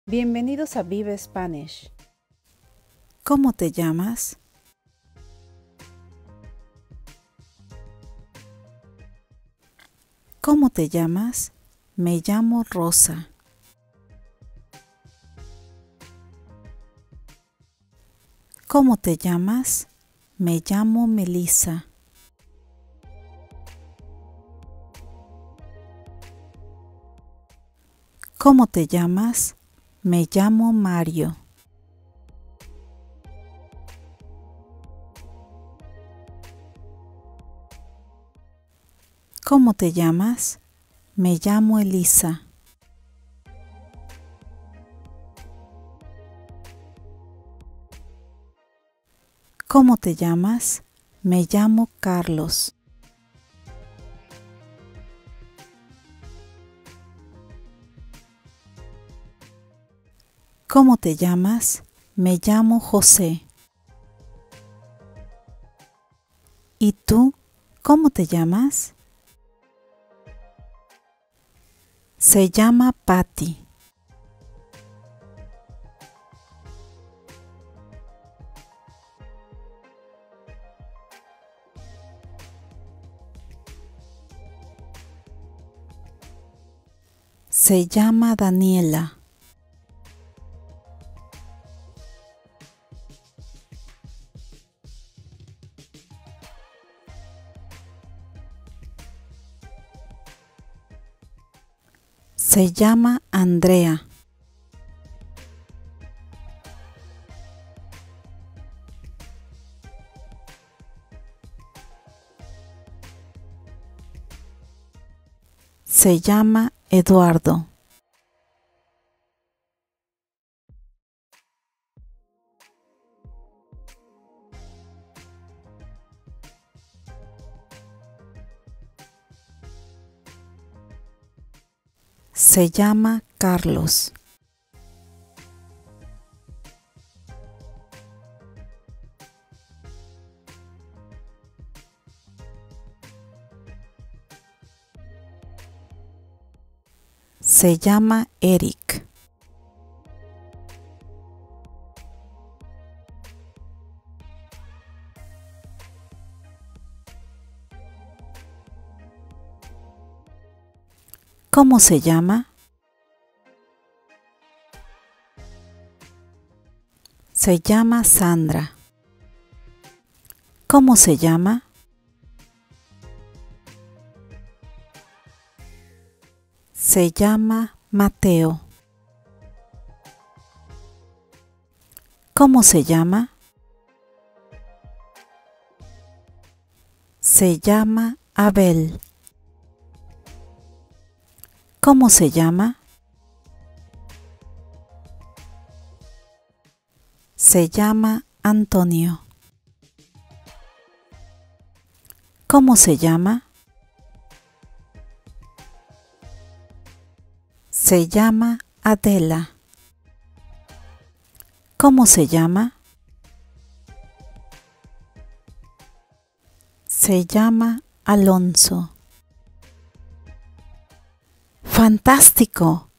Bienvenidos a Vive Spanish. ¿Cómo te llamas? ¿Cómo te llamas? Me llamo Rosa. ¿Cómo te llamas? Me llamo Melissa. ¿Cómo te llamas? Me llamo Mario. ¿Cómo te llamas? Me llamo Elisa. ¿Cómo te llamas? Me llamo Carlos. ¿Cómo te llamas? Me llamo José. ¿Y tú? ¿Cómo te llamas? Se llama Patty. Se llama Daniela. Se llama Andrea. Se llama Eduardo. Se llama Carlos. Se llama Eric. ¿Cómo se llama? Se llama Sandra. ¿Cómo se llama? Se llama Mateo. ¿Cómo se llama? Se llama Abel. ¿Cómo se llama? Se llama Antonio. ¿Cómo se llama? Se llama Adela. ¿Cómo se llama? Se llama Alonso. ¡Fantástico!